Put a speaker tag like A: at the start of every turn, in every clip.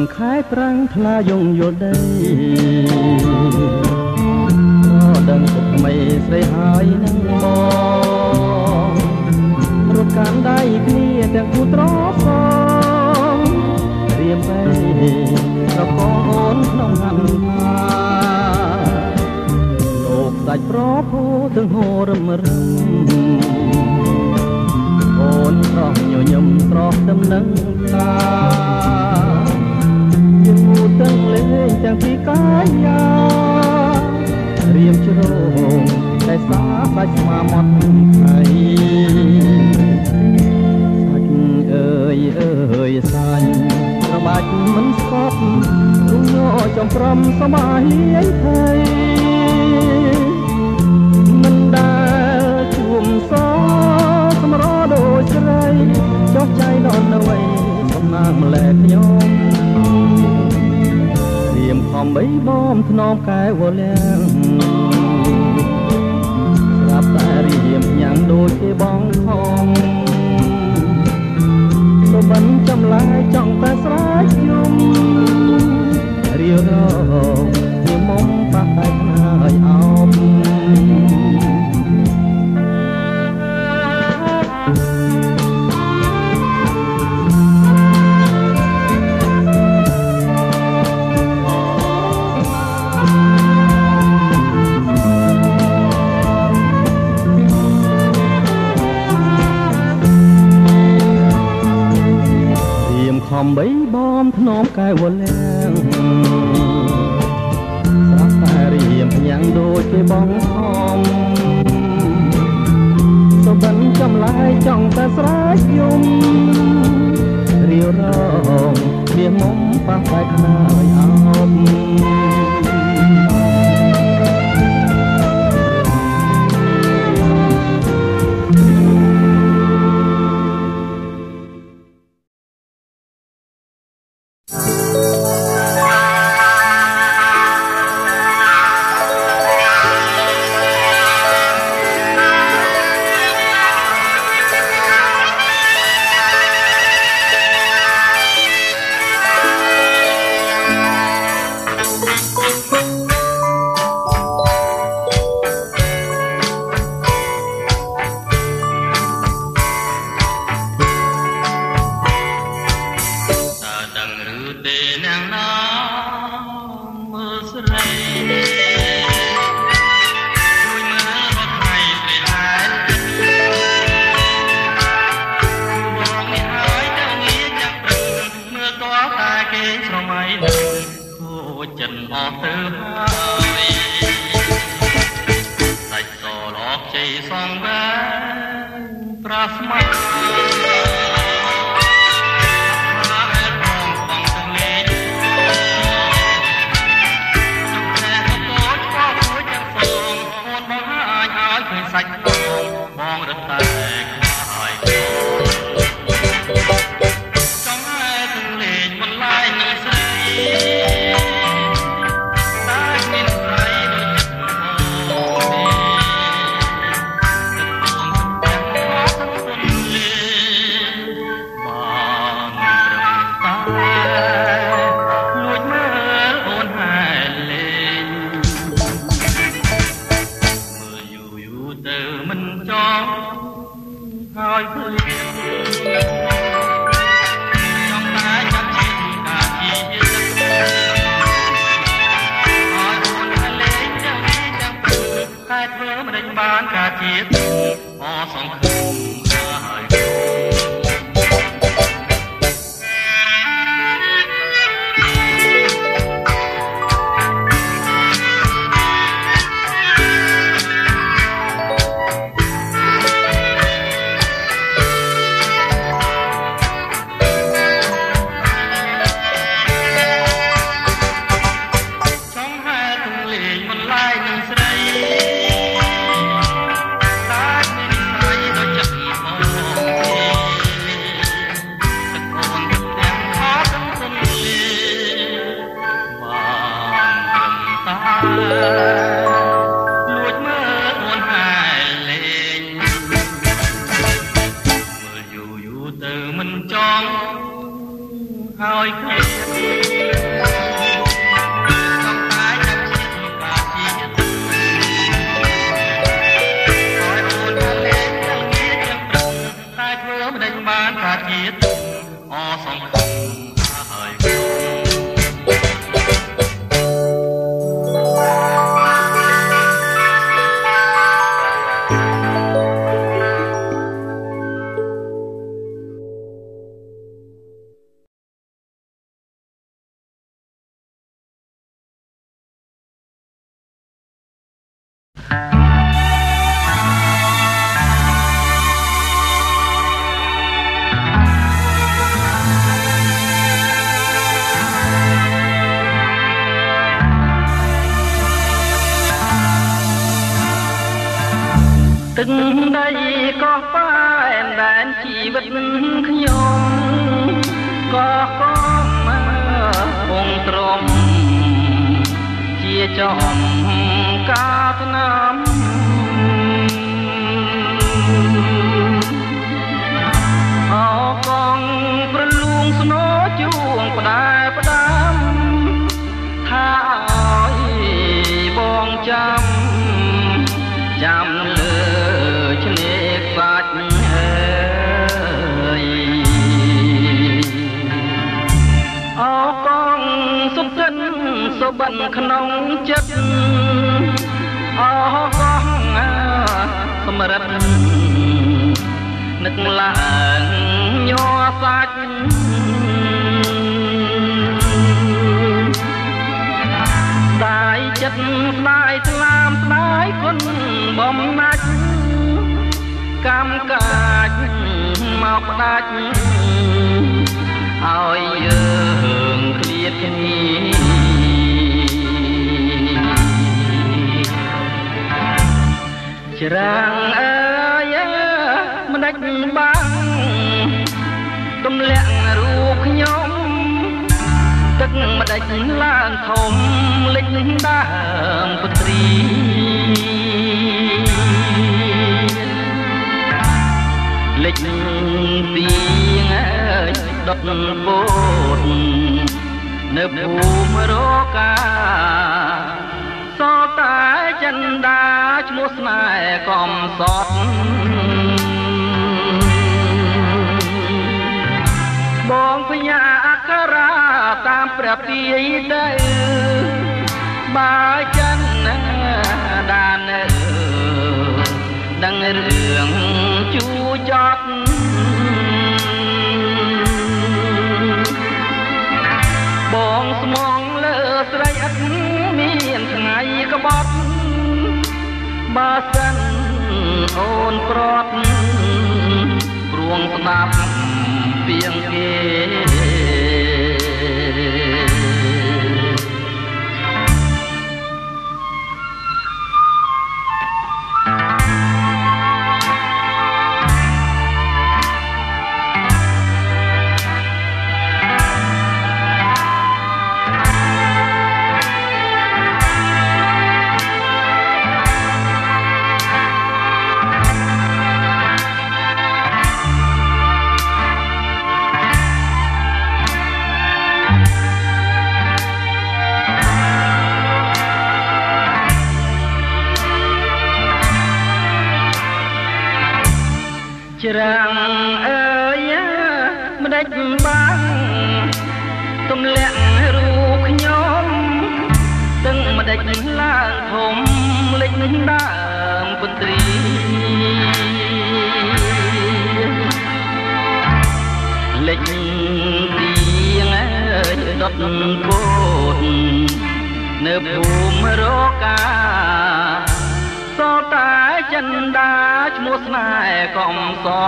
A: ខែប្រាំងថ្លាយងយល់ដីដឹងពុកថ្មីស្រីហើយនឹងបងរត់កាន់ដៃគ្នាទាំងគូត្រសងរៀមពេប្រកងអូនក្នុងហន្តាលោកសាច់ប្រភូទាំងហូររឹមរឹមអូនស្រស់ញញឹមស្រស់ដំណឹងតាយើងមូទាំងលេងទាំងពីកាយារៀមជ្រងតែសាសាច់ស្មាមាត់ไทยសាច់អើយអើយសាច់ប្របាច់មិនស្កប់រុំញ័រចំព្រំសមាលាយភ័យមិនដែលជួមសសម្រដូចស្រីចុះចៃដល់នៅឯសំណាងម្លែកខ្ញុំរៀមខំបីបំថ្នមកែវលាំងស្រាប់តែរៀមញ៉ាំងដូចគេបងខំសុបិនចម្លែកចង់តែស្រែកយំរៀវរងជាមុំបាក់តែខ្នើយអោបខំបីបំថ្នមកែវលាំងស្រាប់តែរៀមញ៉ាំងដូចគេបងខំសុបិនចម្លែកចង់តែស្រែកយំរៀវរងវាមុំប៉ះតែខ្នើយអោប
B: ហ
A: ហើយគ្នាต้องตายจากชีวิตขาดชีวิตហើយអូនថាលែងតែជាចឹងព្រឹកតែធ្វើមិនដឹងបានថាជាតិអសង្ឃឹមហើយទឹកដីក៏ប៉ែនដែនជីវិតខ្ញុំក៏កមពងទ្រមជាចំកាស្នាមអកងប្រលួងស្នោជួងផ្ដែផ្ដាំថាឲ្យបងចាំលើឆ្នេរខ្សាច់អើយអកងសុខិនសុបិនក្នុងចិត្តអកងសម្រិតនឹកឡើងញ័រសាច់ស្ដាយចិត្តស្ដាយស្លាមស្ដាយគុណបំណាច់កម្មកាចមកផ្ដាច់ឲ្យយើងឃ្លាតគ្នាច្រាំងអើយមិនដាច់បាំងទម្លាក់រូបខ្ញុំទឹកម្ដេចឡើងធំលិចដើមពត្រី lịch tiếng đốt bột nếp bùm rô ca so tái chân đá chmút này còn sót bóng với nhà akara tam prep đi đây ba chân đàn đang rường chú chót bóng smong lơ sray ắt miền ngày có bót ba sân ôn prot ruộng đạp tiếng kê Rang ơi mà đánh băng tôm lẹn ruột nhóm từng mà đánh lang thùng linh đam quân tri lịch tiếng đốt cột nếp bùm rô ca so tái chân đá chmút này còn sót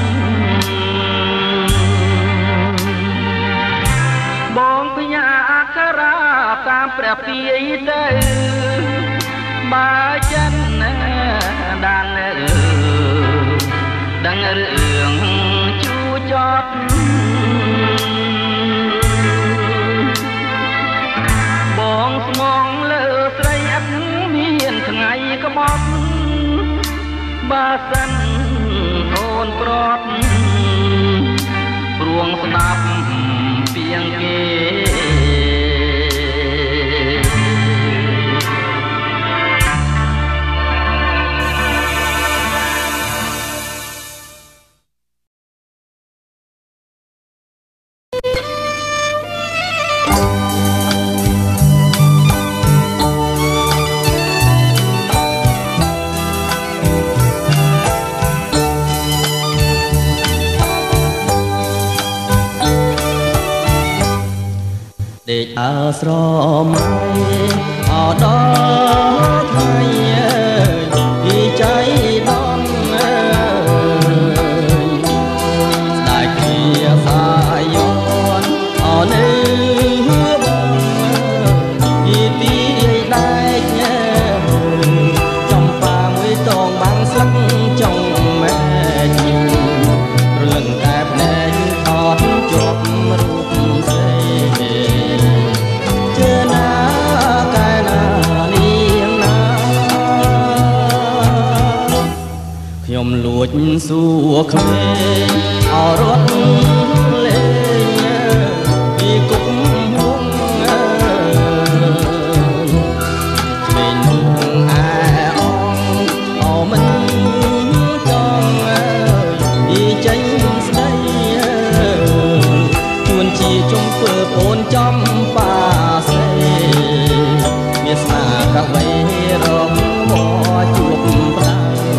A: bóng với nhà akara tam prep đi đây ba chân đàn đang rường chú chót bóng mong lơ sray ắt miền ngày có bóp ba sân ôn prot ruộng đạp ពីងគេដេកអើស្រមៃអដល់ថ្ងៃពីចៃដនស្ដាយជាសាយនអនៅពីទីដែកចំប៉ាមួយតងបាំងស្លឹកចុងម៉ែរលឹងតែភ្នែកអត់ជាប់រូបស្រីខ្ញុំលួចសួរក្មេងអរត់លេងពីគុកហងក្មេងនោះអែអងអមិនចង់ពីចេញស្ដីជួនជាជុំពើអូនចំបាសេមានស្នាកវៃរងមកជួបប្រា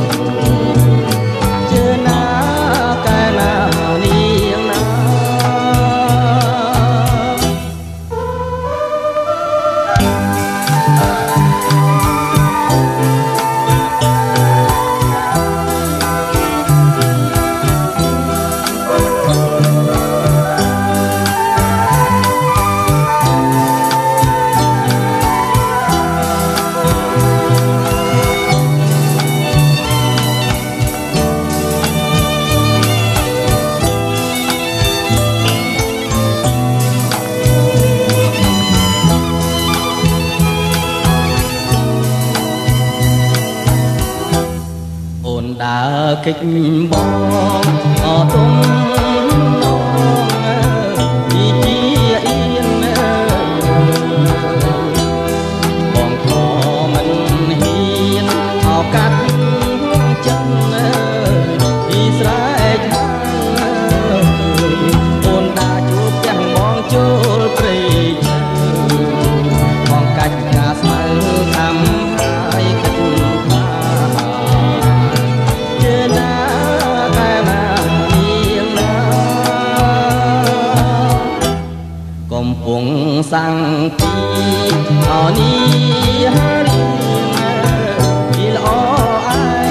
A: កិច្ចបងអទុំនងពីជាអៀនបងខមិនហ៊ានអោកាត់ចិត្តពីស្រែកអូនដាជួបទាំងបងចូលព្រៃបងកាច់ការស្មៅខំហើយគិតកំពុងសាំងពីអនេះរីពីល្អអាយ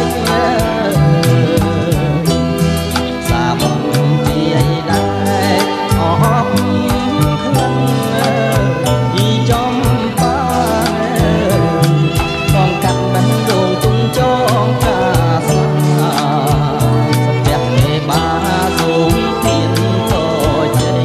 A: សាបងជាដែរអបខ្លាំងពីចំបងកាត់បានដងទុំចងកាស្នាសព្ទះមេបាសូមទៀនតជ័យ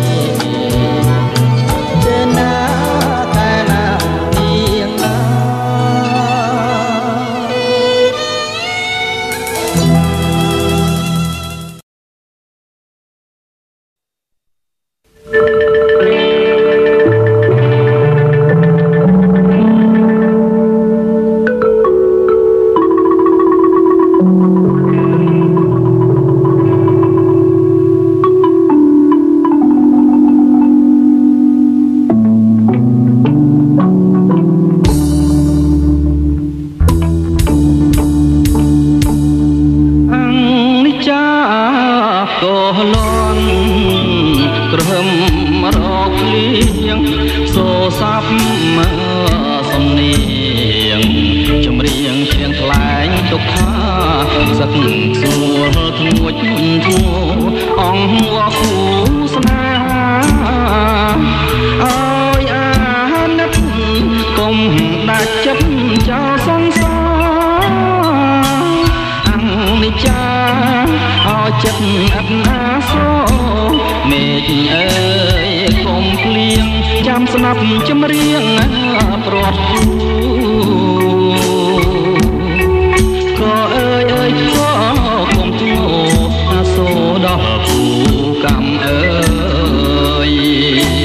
A: ចម្រៀងប្រត់ក៏អើយក៏កុំធ្ងោអាសូដល់គូកម្មអើយ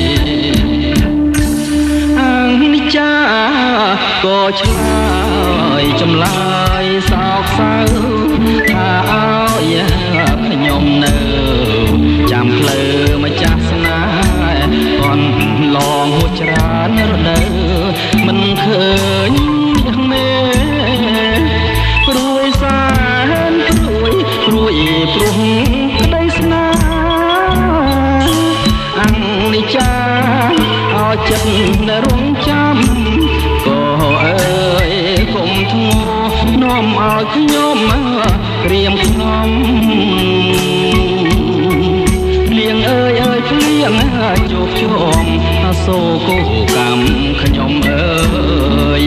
A: ក៏ឆ្លើយចម្លើយសោកសៅថាឲ្យខ្ញុំនៅចាំភ្លើម្ចាស់ស្នេហ៍កន់ឡងហួចច្រើនរដូវមិនឃើញមេព្រួយសែនព្រួយព្រោះក្តីស្នេហ៍អនិច្ចាឲ្យចិត្តរងចាំក៏អើយកុំធ្ងន់នាំឲ្យខ្ញុំក្រៀមខ្ញុំលៀងអើយភ្លៀងជោគជុំសូកូកម្មខ្ញុំអើយ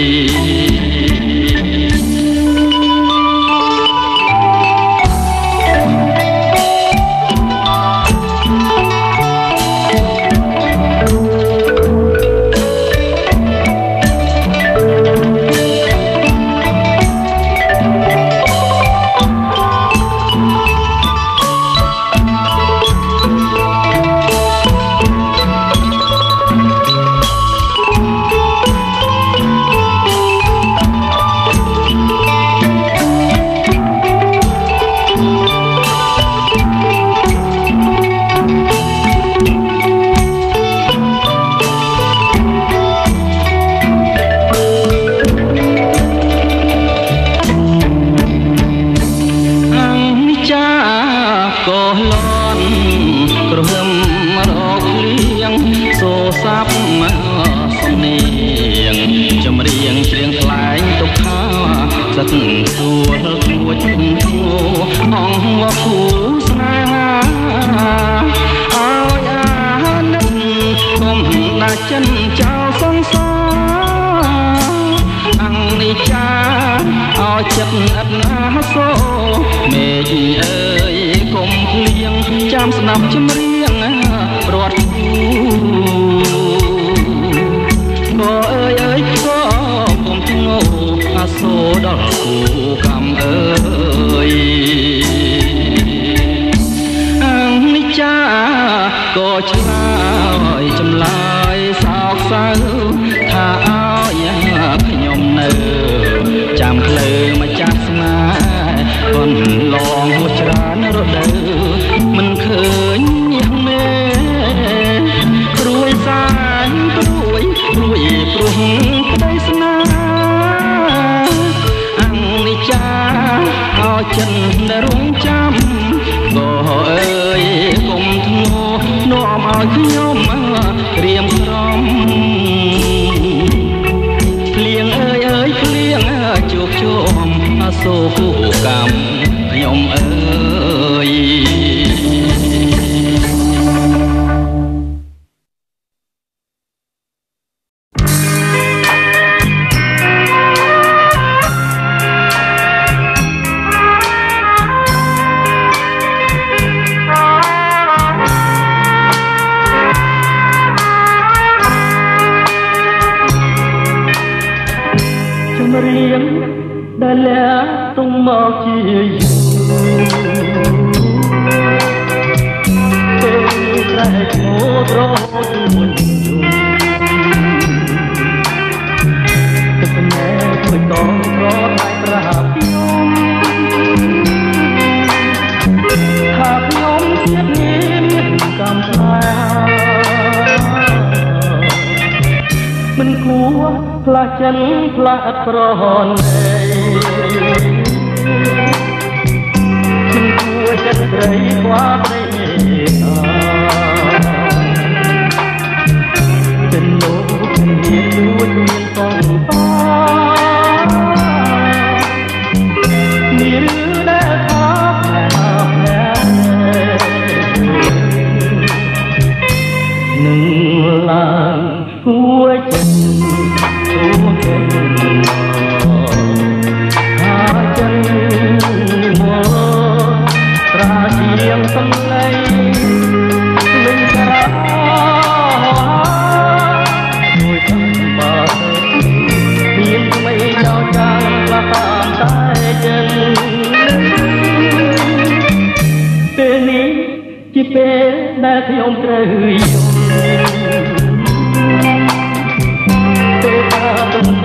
A: ជាពេលដែលខ្ញុំត្រូវយល់ពេលថាទំហំ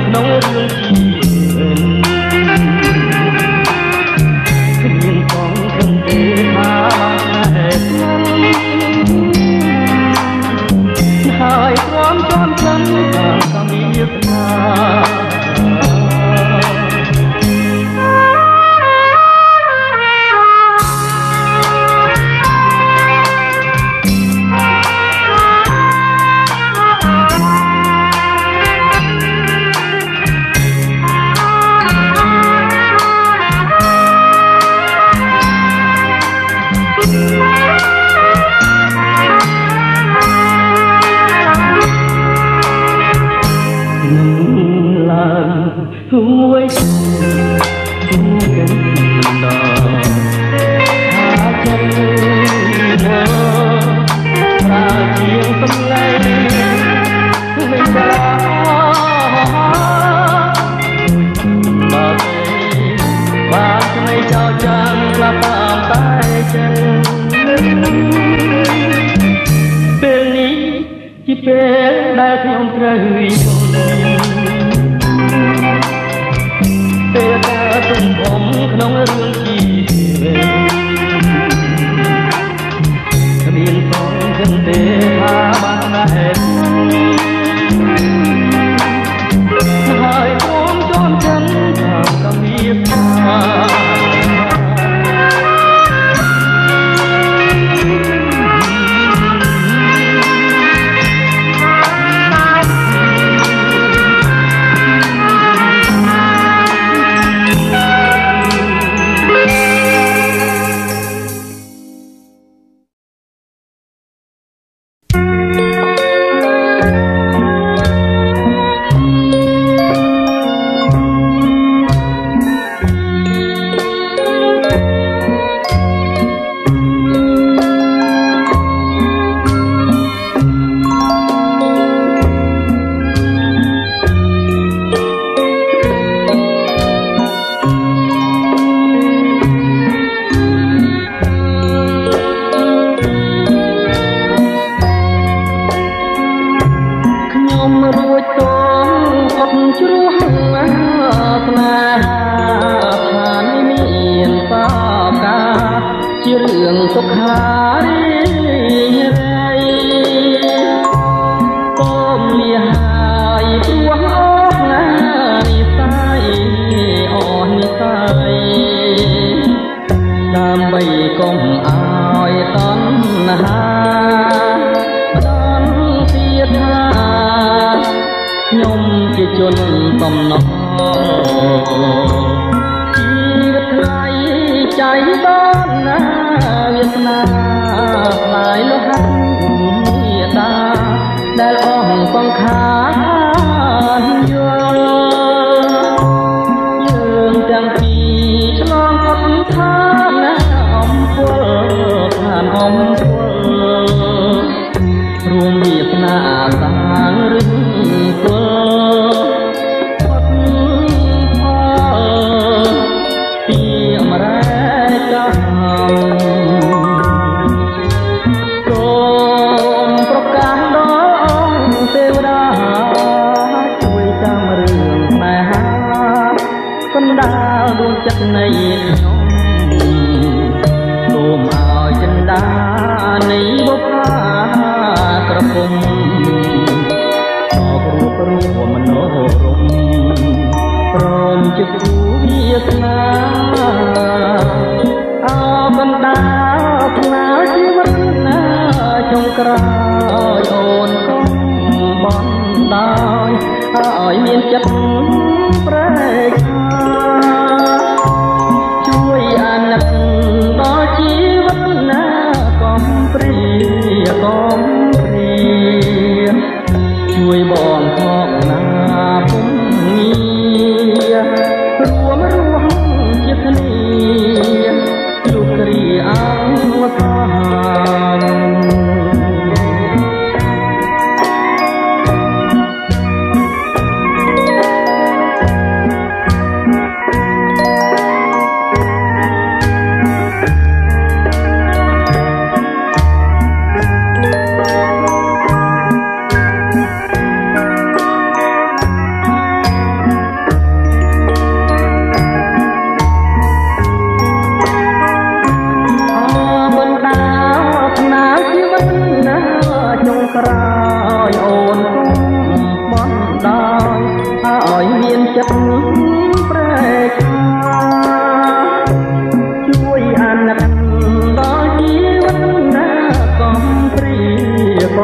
A: ក្នុងរឿងជីវិតគ្មានផងគំទេថាហើយព្រមចន់ចន្ទតាមកម្មវិធីណាHãy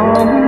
A: ង